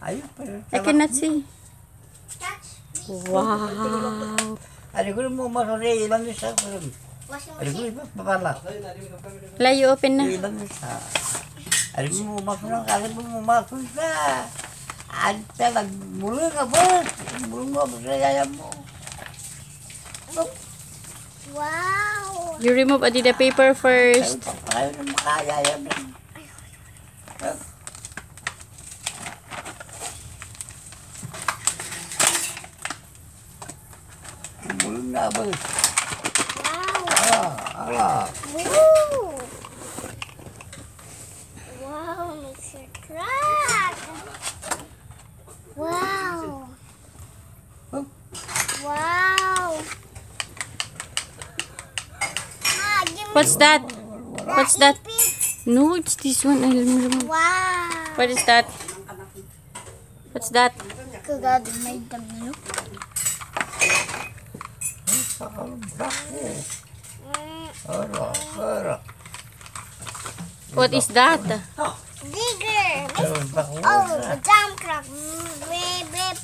I cannot see. Wow. Layo, open na. Wow. You remove the paper first. Wow, makes your crack. Wow. Wow. What's that? What's that? No, it's this one. Wow. What is that? What's that? Kagad may dami. What is that? Digger. Oh, the jump crack. Beep, beep.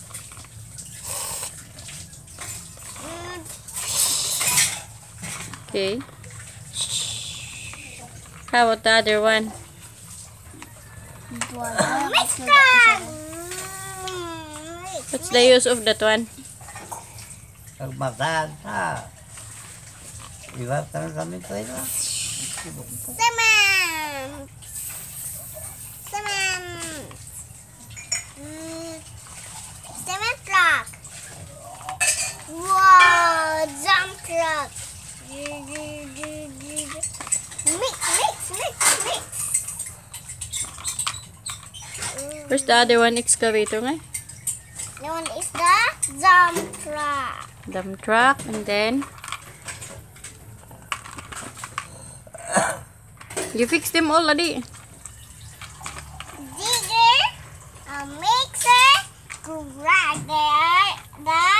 Okay. How about the other one? Mix crack. What's the use of that one? Cement. Cement. Cement crack. Wow, jump crack. Mix. Where's the other one? Excavator nga? The one is the jump crack. Dump truck. And then you fixed them already. Digger, a mixer, grinder, the